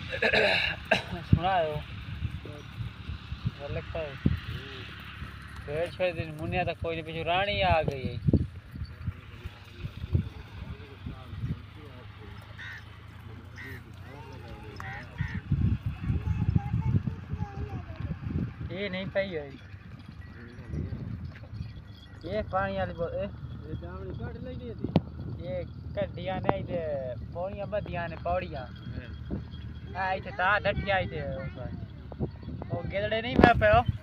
सुनायो लगता है पेड़ छोड़ दिन मुनिया तक कोई नहीं पीछे रानी आ गई है। ये नहीं पाई है ये पानी वाली ये कड्डियां ने इधे पौड़ियां बदियां ने पौड़ियां इतने ता डटिया इतने वो गेदड़े नहीं मैं पे